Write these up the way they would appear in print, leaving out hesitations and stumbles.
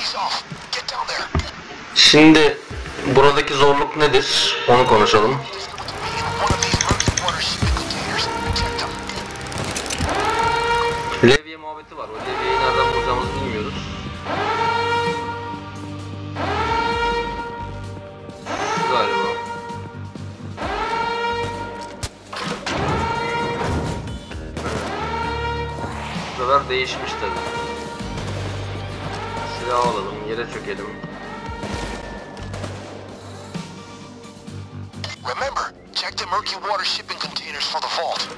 Şimdi buradaki zorluk nedir? Onu konuşalım. Levye muhabbeti var. O levyeyi nereden bulacağımızı bilmiyoruz. Şu galiba. Bu sefer değişmiş tabi. Silah alalım, yere çökelim. Remember, check the murky water shipping containers for the vault.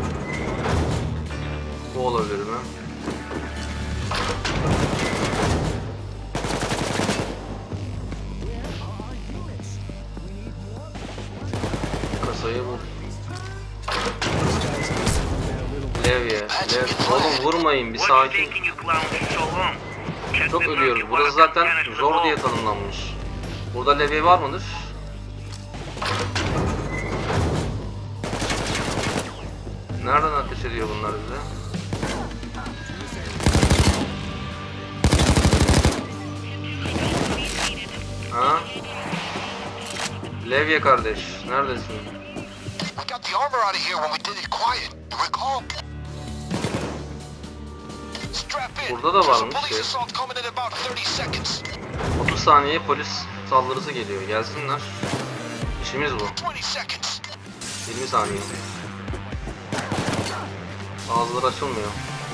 Bu olabilir mi? Kasayı bul. Levye. Oğlum vurmayın, bir sakin. Çok ölüyoruz. Burası zaten zor diye tanımlanmış. Burada levye var mıdır? Nereden ateş ediyor bunlar bize? Ha? Levye kardeş, neredesin? Burada da varmış şey. 30 saniye polis saldırısı geliyor. Gelsinler. İşimiz bu. 20 saniye. Ağızları açılmıyor.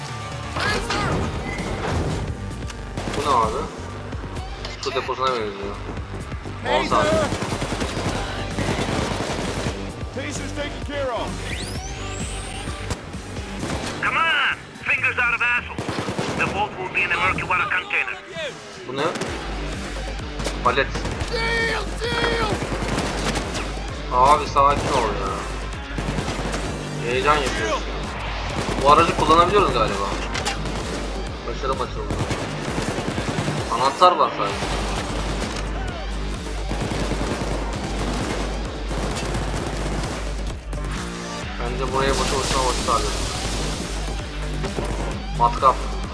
Bu ne abi? Su deposuna benziyor. 10 saniye. Come on! Fingers out of asshole. The vault will be in the murky water container. Bu ne? Palet. Abi sakin ol ya. Heyecan yapıyoruz. Bu aracı kullanabiliyoruz galiba. Başarım açıldı. Anahtar var sadece. Bence buraya boşu boşuna vakit harcadım. Matkap.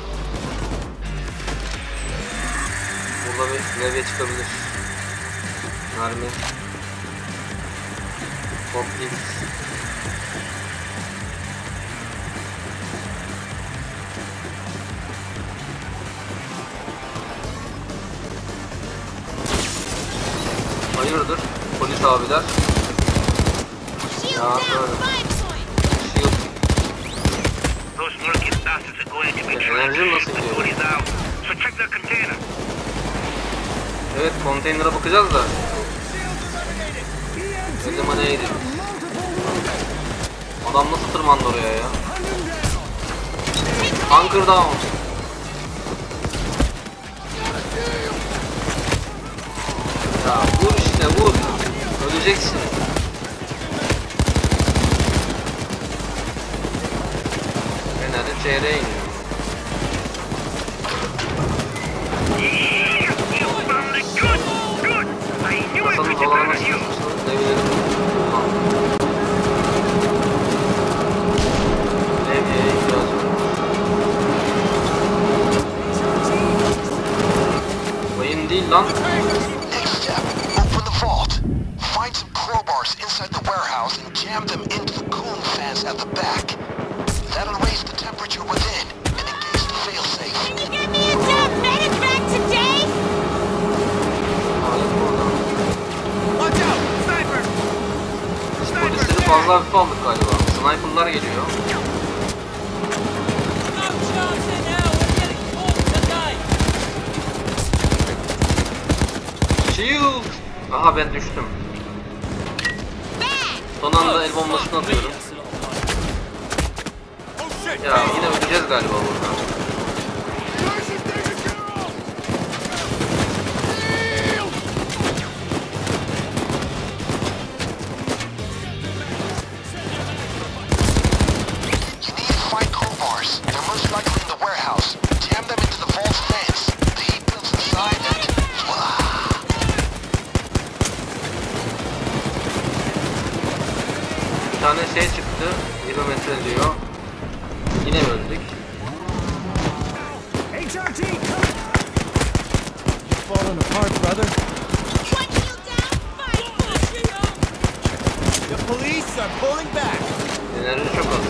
Burada bir levye çıkabilir. Mermi. Forklift. Hayırdır polis abiler? Ya şöyle. Enerjim nasıl gidiyor? Evet, konteynere bakacağız da. Ne zaman neydi? Adam nasıl tırmandı oraya ya? Hunker down. Ya vur işte vur. Öleceksin. Fener'e çeyreğe iniyor. Kasanın havalarına sıkışmışsınız. Devlerim. Devreye ihtiyacım var. Bayım değil lan. Find some crowbars inside the warehouse and jam them into the cooling fans at the back. That'll raise the temperature within and engage the failsafe. Can you get me a damn medevac today? Watch out! Sniper! Polisleri fazla hafife aldık galiba. Sniper'lar geliyor. Shield! Aha ben düştüm. Son anda el bombasını atıyorum. Ya yine öleceğiz galiba burada. Bir tane şey çıktı, 20 metre diyor. Yine öldük. falling apart, brother. One heel down, fight! The police are pulling back. Enerji çok az.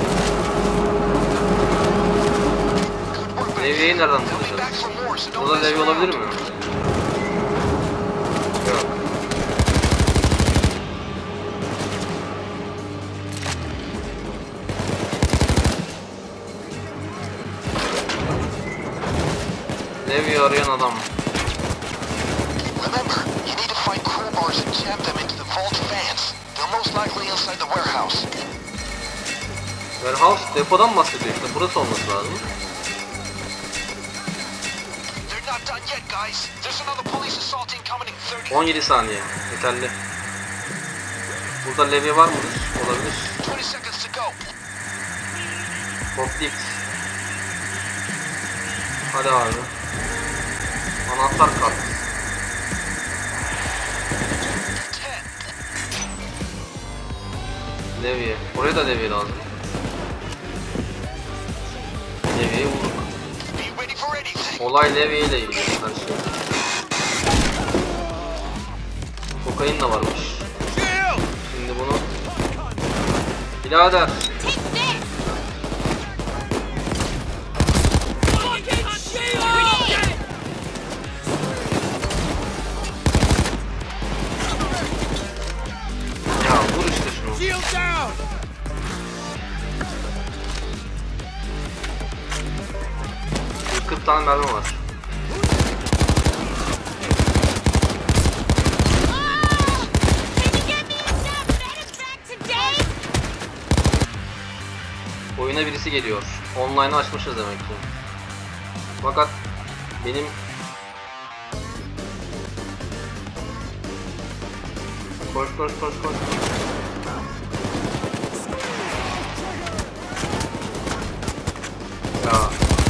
Levi'yi nereden They'll be back bulacağız? for more, so don't Burada mess Levi olabilir around. mi? Yok. Levi'yi arayan adam. Remember, you need to find crowbars and jam them into the vault fans. They're most likely inside the warehouse. Warehouse depodan bahsediyor işte. Burası olması lazım. They're not done yet, guys. There's another police assault team coming in 30. 17 saniye. Yeterli. Burada Levi var mıdır? Olabilir. 20 seconds to go. Forklift. Hadi abi. Anahtar kart. 10. Levi. Oraya da Levi lazım. Levi'yi vurduk. Be ready for anything. Olay Levi ile ilgili her şey. Kokain de varmış. Şimdi bunu... Birader. Take this! Ya vur işte şunu. Shield down. 40 tane mermi var. Can you get me enough medevac today? Oyuna birisi geliyor. Online'ı açmışız demek ki. Fakat benim koş. Ya.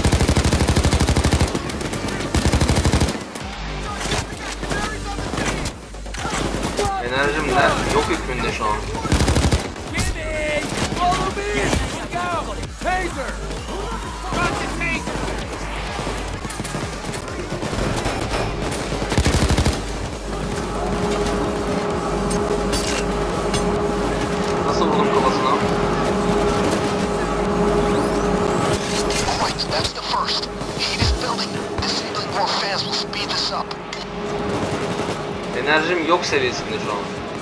Enerjim ne? Yok hükmünde şu an. Get in. Follow me. Let's go. Taser. Got the taser. Nasıl vurdum kafasına? Alright, that's the first. Heat is building. Disabling more fans will speed this up. Enerjim yok seviyesinde şu an.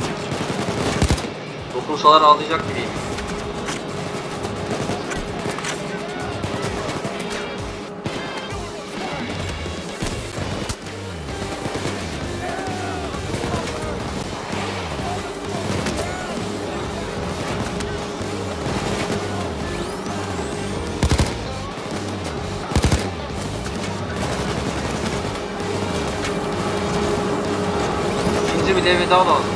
Dokunsalar ağlayacak gibiyim. İkinci bir Levi daha lazım.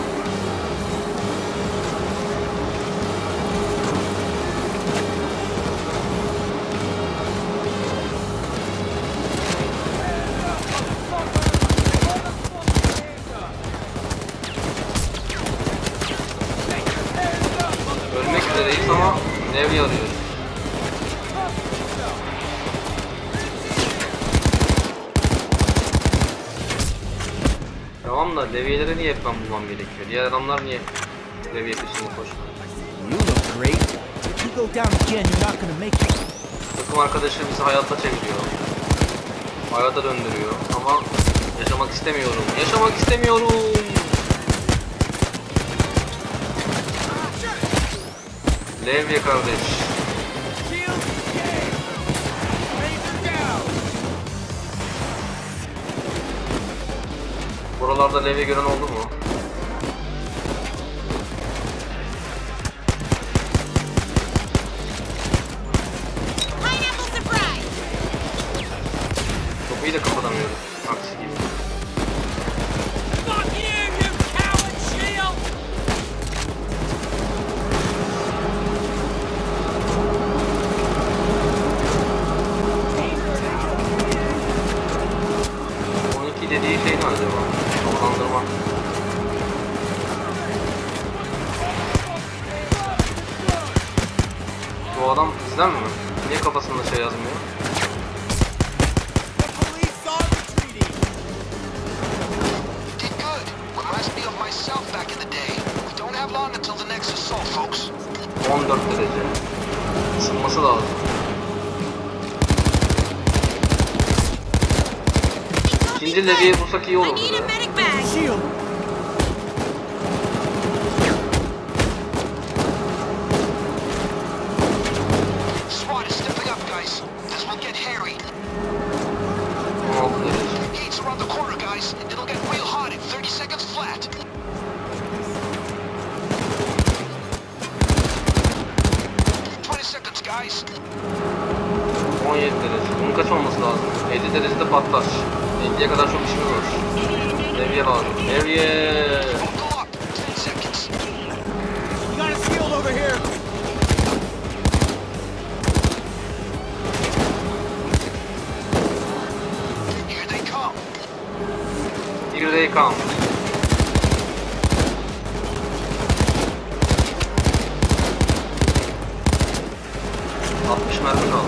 Ölmek üzereyiz ama Levi arıyoruz. Tamam da Levi'leri niye hep ben bulmam gerekiyor? Diğer adamlar niye Levi'ye peşinde koşmuyor? You look great. If you go down again, you're not gonna make it. Takım arkadaşı bizi hayata çeviriyor. Hayata döndürüyor ama yaşamak istemiyorum. Yaşamak istemiyorum. Levi kardeş. Shield engaged. Taser down. Buralarda Levi gören oldu mu? Pineapple surprise! Kapıyı da kapatamıyoruz. Aksi gibi. Fuck you, you coward, Shield. Dediği şey ne acaba? Havalandırma. Bu adam bizden mi? Niye kafasında şey yazmıyor? The police are retreating. back in the day. We don't have long until the next assault, folks. 14 derece. Isınması lazım. İkinci leviye bulsak iyi I olurdu need be. a medic bag. Shield. SWAT is stepping up, guys. This will get hairy. 16 derece. Gates around the corner, guys. It'll get real hot in 30 seconds flat. Seconds, guys. 17 derece. Bunun kaç olması lazım? 50 derecede patlar. 50'ye kadar çok işimiz var. Levye lazım. Levye. Buckle up. 10 seconds. You got a shield over here. Here they come. Here they come. Mermi kaldı.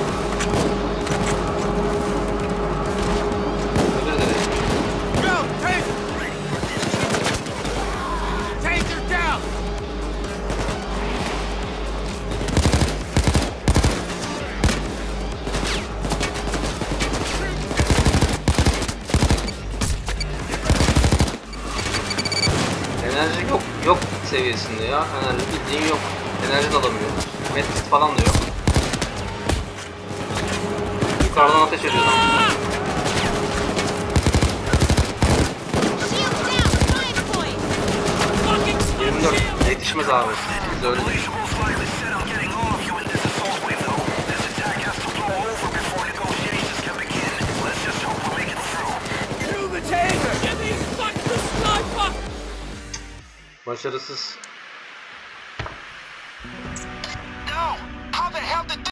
Öbür derece. Go, taser. Taser down. Enerji yok seviyesinde ya. Enerji bildiğin yok. Enerji de alamıyor. Medkit falan da yok. Yukarıdan ateş ediyor adam. Shield down. Fire point. Fucking smoke 24. shield. Yetişmez abi. Biz de öyle değil. Police most likely set on getting off you in this assault wave, though. This attack has to blow over before negotiations can begin. Let's just hope we make it through. Do the taser. Give me fucking sniper. Başarısız. No! How the hell did